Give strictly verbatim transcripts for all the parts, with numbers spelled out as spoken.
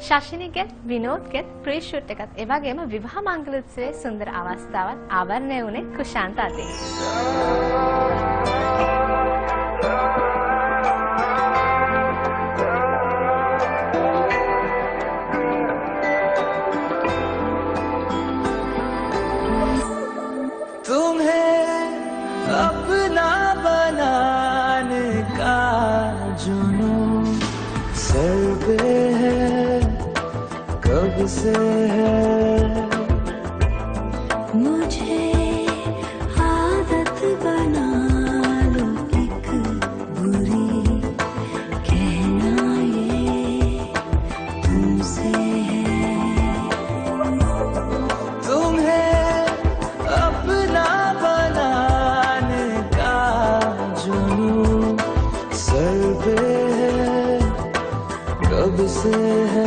ශාෂිනිගේ විනෝද්ගේ ප්‍රී shoot එකත් ඒ වගේම විවාහ මංගල උත්සවයේ සුන්දර අවස්ථාවක් ආවරණය වුණේ කුෂාන්ත අතින්. से है मुझे आदत बना लो एक बुरी कहना ये तुमसे है तुम्हें अपना बनाने का जुनून सर पे है कब से है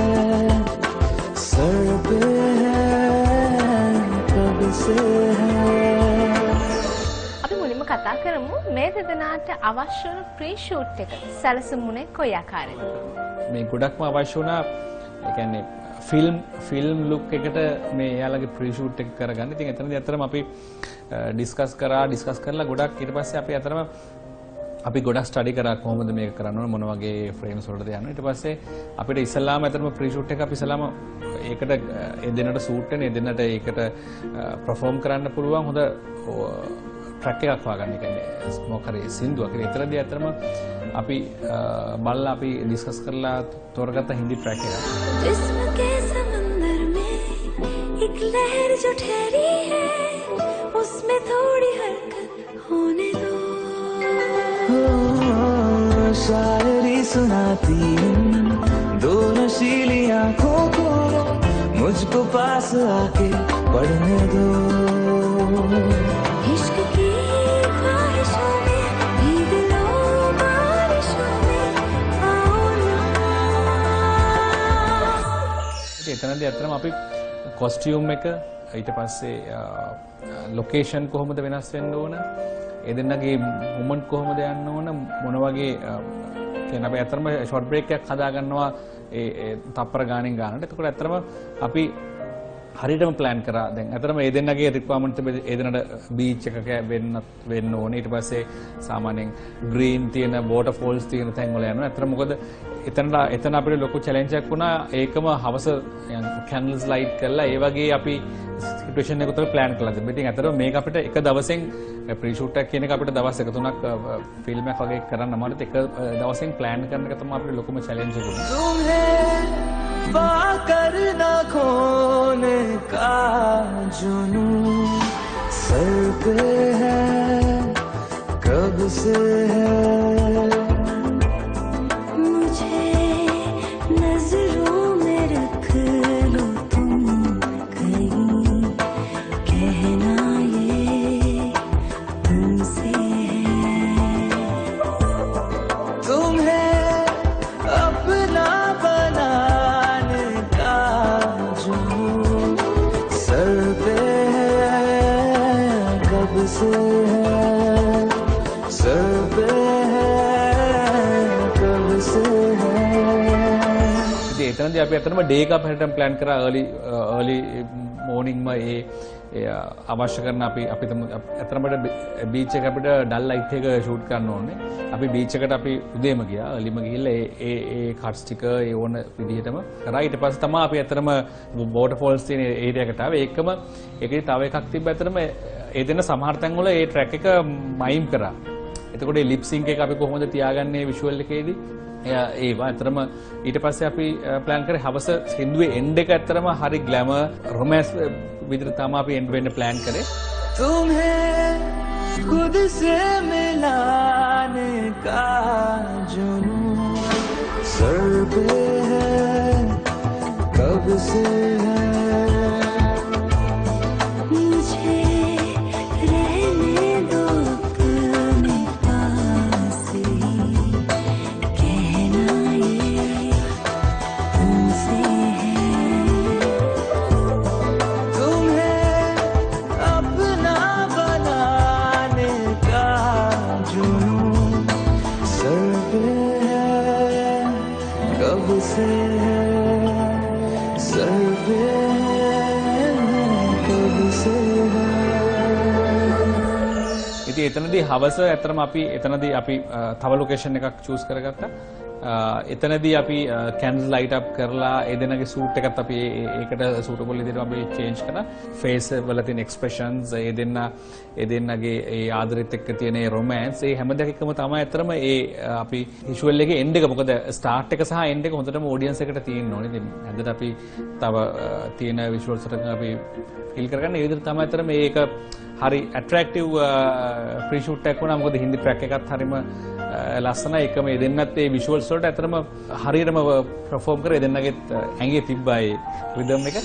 අපි මුලින්ම කතා කරමු මේ දෙදෙනාට අවශ්‍ය වුණු ප්‍රී ෂූට් එක සැලසුමුනේ කොයි ආකාරයෙන්ද මේ ගොඩක්ම අවශ්‍ය වුණා ඒ කියන්නේ ෆිල්ම් ෆිල්ම් ලුක් එකට මේ එයාලගේ ප්‍රී ෂූට් එක කරගන්න. ඉතින් එතනදී අතරම අපි ඩිස්කස් කරා ඩිස්කස් කරලා ගොඩක් ඊට පස්සේ අපි අතරම අපි ගොඩක් ස්ටඩි කරා කොහොමද මේක කරන්න ඕන මොන වගේ ෆ්‍රේම්ස් වලටද යන්නේ. ඊට පස්සේ අපිට ඉස්සල්ලාම අතරම ප්‍රී ෂූට් එක අපි ඉස්සල්ලාම ඒකට එදෙනට සූට් වෙන එදෙනට ඒකට පර්ෆෝම් කරන්න පුළුවන් හොඳ ට්‍රැක් එකක් හොයාගන්න. ඒ කියන්නේ මොකක් හරි සින්දුවක්. ඒක විතරදී අතරම අපි බලලා අපි ඩිස්කස් කරලා තෝරගත්ත හින්දි ට්‍රැක් එකක්. जिस्म के समंदर में एक लहर जो ठहरी है उसमें थोड़ी हरकत होने दो शायरी सुनाती हूँ दो नशीली आँखों को मुझको पास आके पढ़ने दो इश्क की ख्वाहिशों में भीग लो बारिशों में आओ ना එතනදී අතරම අපි කොස්ටියුම් එක ඊට පස්සේ ලොකේෂන් කොහොමද වෙනස් වෙන්න ඕන ඒ දෙන්නගේ මොමන්ට් කොහොමද යන්න ඕන මොන වගේ කියන අපි අතරම ෂොට් බ්‍රේක් එකක් හදා ගන්නවා ඒ තප්පර ගානෙන් ගන්නට. එතකොට අතරම අපි හරියටම ප්ලෑන් කරා. දැන් අතරම ඒ දෙන්නගේ රික්වයර්මන්ට් ඒ දෙන්නට බීච් එකක වෙන්න වෙන්න ඕනේ. ඊට පස්සේ සාමාන්‍යයෙන් ග්‍රීන් තියෙන වෝටර් ෆෝල්ස් තියෙන තැන් වල යනවා. අතරම මොකද එතන එතන අපිට ලොකු චැලෙන්ජ් එකක් වුණා. ඒකම හවස කැන්ඩල්ස් ලයිට් කරලා ඒ වගේ අපි සිටුේෂන් එක උතර ප්ලෑන් කළා. ඉතින් අතරම මේක අපිට එක දවසෙන් ප්‍රී ෂූට් එකක් කියන එක අපිට දවස් එක තුනක් ෆිල්ම් එකක් වගේ කරන්න අමාරුත් එක දවසෙන් ප්ලෑන් කරන එක තමයි අපිට ලොකුම චැලෙන්ජ් එක වුණේ. पाकर न खोने का जुनून सर पे है कब से है मुझे नजरों में रख लो तुम कहीं कहना ये तुमसे है तुम्हें अपना से है सर पे है कब से है ඉතින් එතනදී අපි අතරම ඩේ එක අපිටම ප්ලෑන් කරා early early morning ම ඒ අවශ්‍ය කරන අපි අපි අතරම බීච් එක අපිට ඩල් ලයිට් එක ෂූට් කරන්න ඕනේ. අපි බීච් එකට අපි උදේම ගියා earlyම ගිහිල්ලා ඒ ඒ ඒ කට්ස් ටික ඒ ඕන විදිහටම කරා. ඊට පස්සේ තමයි අපි අතරම වෝටර් ෆෝල්ස් තියෙන ඒරියා එකට ආවේ. ඒකම ඒකේ තව එකක් තිබ්බ අතරම ඒ දෙන සමහර තැන් වල ඒ ට්‍රැක් එක මයිම් කරා. එතකොට ඒ ලිප් සින්ක් එක අපි කොහොමද තියාගන්නේ විෂුවල් එකේදී ඒවා අතරම ඊට පස්සේ අපි ප්ලෑන් කරේ හවස සින්දුවේ එන්ඩ් එක අතරම හරි ග්ලැමර් රොමැන්ස් විදිහට තමයි අපි එන්ඩ් වෙන්න ප්ලෑන් කරේ. तुम्हें खुद से मिलाने का जुनून सर पे है कब से है कब से है ඉතින් එතනදී හවස ඇත්තටම අපි එතනදී අපි තව ලොකේෂන් එකක් චූස් කරගත්තා. එතනදී අපි කැන්ඩල් ලයිට් අප් කරලා ඒ දෙනගේ සූට් එකත් අපි ඒකට සූටබල් විදිහට අපි චේන්ජ් කරා. ෆේස් වල තියෙන එක්ස්ප්‍රෙෂන්ස් ඒ දෙන්න ඒ දෙන්නගේ ඒ ආදරෙත් එක්ක තියෙන ඒ රොමෑන්ස් ඒ හැම දෙයකම තමයි ඇත්තටම ඒ අපි විෂුවල් එකේ එන්ඩ් එක මොකද ස්ටාර්ට් එක සහ එන්ඩ් එක හොඳටම ඔඩියන්ස් එකට තියෙන්න ඕනේ. ඉතින් ඇත්තට අපි තව තියෙන විෂුවල්ස් එකක් අපි ෆීල් කරගන්න ඒ විදිහට තමයි ඇත්තටම මේක හරි ඇට්‍රැක්ටිව් ප්‍රී ෂූට් එකක් වුණා. මොකද හින්දි ට්‍රැක් එකත් හරිම ලස්සනයි. එකම මේ දෙන්නත් ඒ විෂුවල්ස් වලට ඇත්තටම හරියටම පර්ෆෝම් කරේ දෙන්නගෙත් ඇඟේ තිබ්බා ඒ රිද්ම් එක.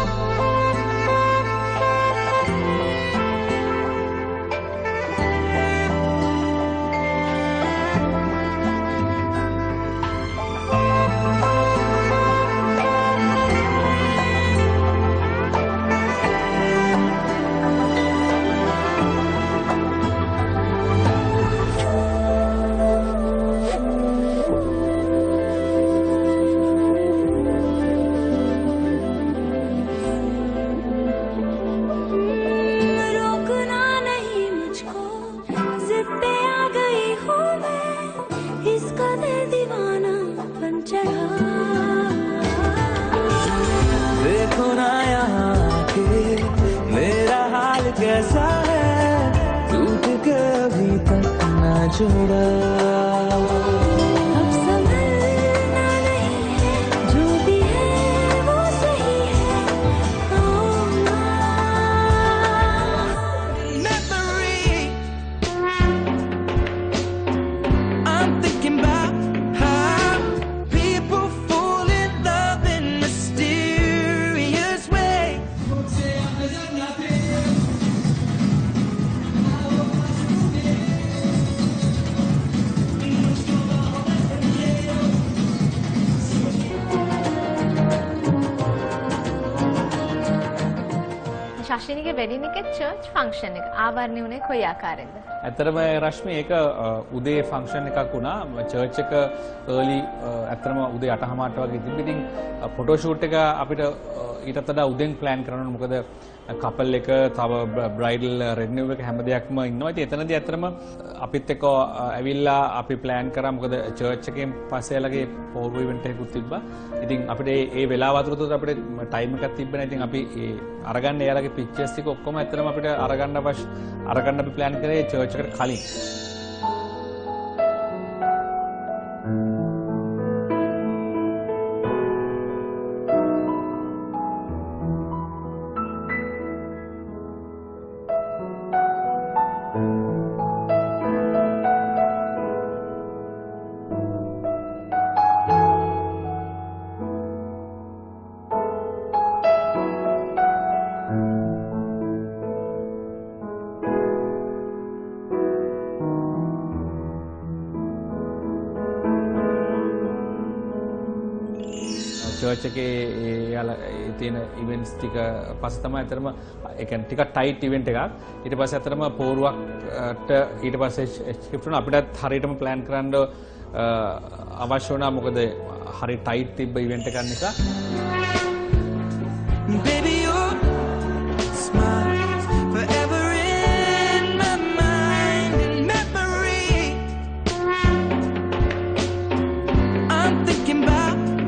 ශාස්ත්‍රීය වෙඩින් එකේ චර්ච් ෆන්ක්ෂන් එක ආවරණය වුණේ කොයි ආකාරයෙන්ද? ඇත්තටම රශ්මි ඒක උදේ ෆන්ක්ෂන් එකක් වුණා. චර්ච් එක early ඇත්තටම උදේ අට හමාරට වගේ තිබ්බ. ඉතින් ෆොටෝ ෂූට් එක අපිට ඊටත් වඩා උදෙන් ප්ලෑන් කරන්න ඕන. මොකද කපල් එක තව බ්‍රයිඩල් රෙඩ්නිව් එක හැම දෙයක්ම ඉන්නවා. ඉතින් එතනදී ඇත්තටම අපිත් එක්ක ඇවිල්ලා අපි ප්ලෑන් කරා. මොකද චර්ච් එකෙන් පස්සේ යාලගේ පෝරු ඉවෙන්ට් එකකුත් තිබ්බා. ඉතින් අපිට ඒ වෙලාව අතරතුර අපිට ටයිම් එකක් තිබ්බ නැහැ. ඉතින් අපි ඒ අරගන්න යාලගේ පික්චර්ස් ටික ඔක්කොම ඇත්තටම අපිට අරගන්න අවශ්‍ය අරගන්න අපි ප්ලෑන් කරේ චර්ච් එකට කලින්. චර්ච් එකේ යාලා තියෙන ඉවෙන්ට්ස් ටික පස්සේ තමයි අතරම ඒ කියන්නේ ටිකක් ටයිට් ඉවෙන්ට් එකක්. ඊට පස්සේ අතරම පෝරුවක්ට ඊට පස්සේ ෂිෆ්ට් වුණා. අපිටත් හරියටම ප්ලෑන් කරන්න අවශ්‍ය වුණා. මොකද හරි ටයිට් තිබ්බ ඉවෙන්ට් එකක් නිසා. Baby, your smile's forever in my mind and memory. I'm thinking about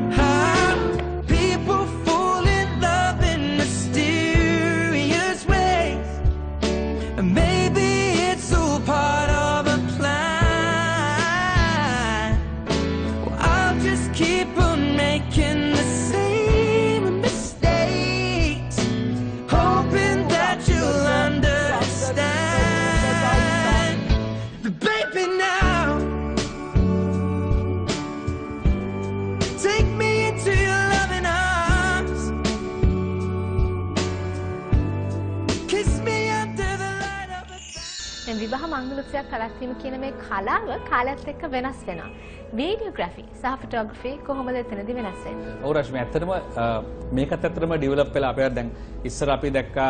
විවාහ මංගලෝත්සවයක් පැවැත්වීම කියන මේ කලාව කාලයත් එක්ක වෙනස් වෙනවා. වීඩියෝග්‍රැෆි සහ ෆොටෝග්‍රැෆි කොහොමද එතනදී වෙනස් වෙන්නේ? ඔව් රශ්මි, ඇත්තටම මේකත් ඇත්තටම ඩෙවලොප් වෙලා අපේ දැන් ඉස්සර අපි දැක්කා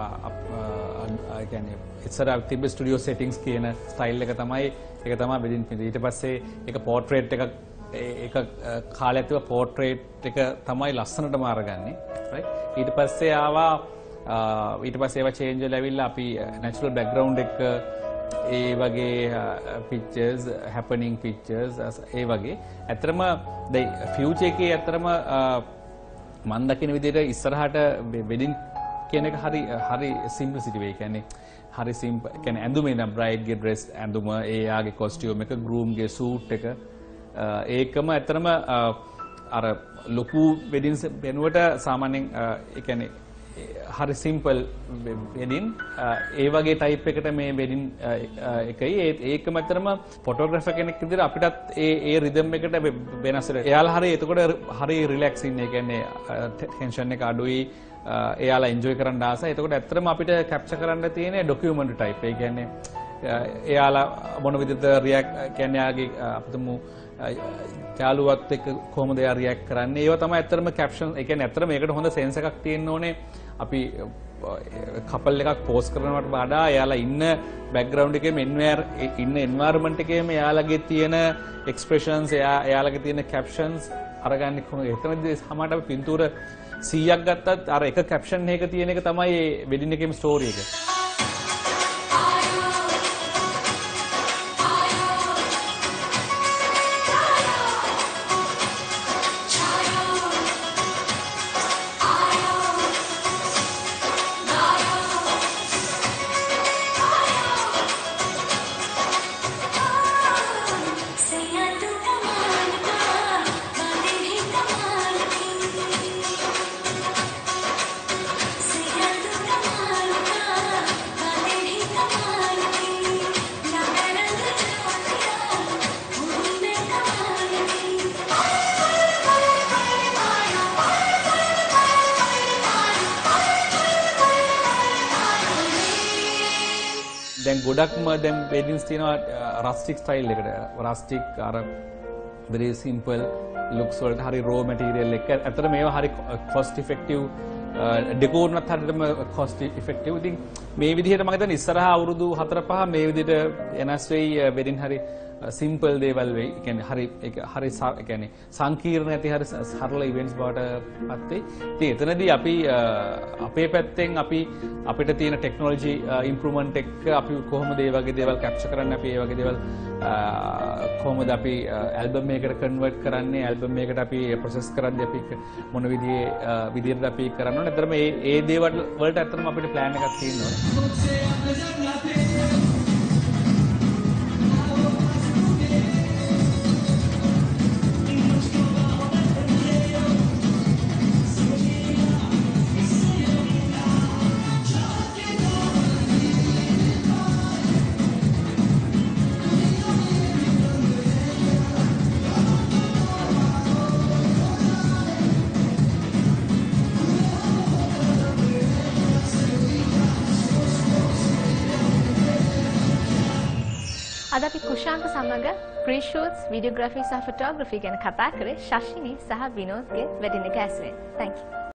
ඒ කියන්නේ ඉස්සර තිබ්බ ස්ටුඩියෝ සෙටින්ග්ස් කියන ස්ටයිල් එක තමයි ඒක තමයි වෙඩින් පින්ද. ඊට පස්සේ ඒක පෝර්ට්‍රේට් එකක් ඒක කාලය ඇතුව පෝර්ට්‍රේට් එක තමයි ලස්සනටම අරගන්නේ right ඊට පස්සේ ආවා ඊට පස්සේ ඒවා චේන්ජ් වෙලා ඇවිල්ලා අපි නැචරල් බෑග්ග්‍රවුන්ඩ් එක ඒ වගේ පික්චර්ස් හැපනින් පික්චර්ස් ඒ වගේ ඇත්තටම දැන් ෆියුචර් එකේ ඇත්තටම මම දකින විදිහට ඉස්සරහට වෙඩින් කියන එක හරි හරි සිම්ප්ලිසිටි වේ. කියන්නේ හරි සිම්පල්. කියන්නේ ඇඳුම එන බ්‍රයිඩ් ගේ ඩ්‍රෙස් ඇඳුම ඒ යාගේ කොස්ටියුම් එක ගෲම් ගේ සූට් එක ඒකම ඇත්තටම අර ලොකු වෙඩින්ස් වෙනුවට සාමාන්‍යයෙන් ඒ කියන්නේ හරි සිම්පල් වෙඩින් ඒ වගේ ටයිප් එකට මේ වෙඩින් එකයි ඒකම ඇත්තටම ෆොටෝග්‍රැෆර් කෙනෙක් විදිහට අපිටත් ඒ ඒ රිද්ම් එකට වෙනස් වෙලා එයාලා හරි එතකොට හරි රිලැක්ස් ඉන්නේ. කියන්නේ ටෙන්ෂන් එක අඩුයි එයාලා එන්ජොයි කරන්න ආසයි. එතකොට ඇත්තටම අපිට කැප්චර් කරන්න තියෙන්නේ ඩොකියුමන්ටරි ටයිප්. ඒ කියන්නේ එයාලා මොන විදිහට රියැක්ට් කියන්නේ යාගේ අපිටම යාළුවත් එක්ක කොහොමද එයා රියැක්ට් කරන්නේ ඒවා තමයි ඇත්තටම කැප්ෂන්. ඒ කියන්නේ ඇත්තටම මේකට හොඳ සෙන්ස් එකක් තියෙන්න ඕනේ. අපි කපල් එකක් පෝස්ට් කරනවට වඩා එයාලා ඉන්න බෑග්ග්‍රවුන්ඩ් එකේම එන්වයර් ඉන්න එන්වයරන්මන්ට් එකේම එයාලගේ තියෙන එක්ස්ප්‍රෙෂන්ස් එයා එයාලගේ තියෙන කැප්ෂන්ස් අරගන්නේ කොහොමද? එතනදී සමහරට අපි පින්තූර සීයක් ගත්තත් අර එක කැප්ෂන් එකක තියෙන එක තමයි මේ වෙඩින් එකේම ස්ටෝරි එක. දැන් ගොඩක්ම දැන් වෙඩින්ස් තියෙනවා රස්ටික් ස්ටයිල් එකට. රස්ටික් අර very simple looks වලට හරි raw material එක. ඇත්තට මේවා හරි cost effective ඩෙකෝර් නත් හරියටම cost effective. ඉතින් මේ විදිහට මම හිතන්නේ ඉස්සරහා අවුරුදු හතර පහ මේ විදිහට එනස් වෙයි වෙඩින් හරි සිම්පල් දේවල් වෙයි. ඒ කියන්නේ හරි ඒක හරි ඒ කියන්නේ සංකීර්ණ නැති හරි සරල ඉවෙන්ට්ස් බවට පත් වෙයි. ඉතින් එතනදී අපි අපේ පැත්තෙන් අපි අපිට තියෙන ටෙක්නොලොජි ඉම්ප්‍රූව්මන්ට් එක අපි කොහොමද මේ වගේ දේවල් කැප්චර් කරන්නේ අපි මේ වගේ දේවල් කොහොමද අපි ඇල්බම් එකකට කන්වර්ට් කරන්නේ ඇල්බම් එකකට අපි ප්‍රොසෙස් කරද්දී අපි මොන විදිහේ විදිහට අපි කරන්න ඕනේ. අතරම මේ ඒ දේවල් වලට අතරම අපිට ප්ලෑන් එකක් තියෙනවා. අද අපි කුෂාන්ත සමග ප්‍රී ෂූට්ස්, වීඩියෝග්‍රැෆි සහ ෆොටෝග්‍රැෆි ගැන කතා කරේ ශෂිනී සහ විනෝද්ගේ වෙඩින් එක ඇසුරෙන්. Thank you.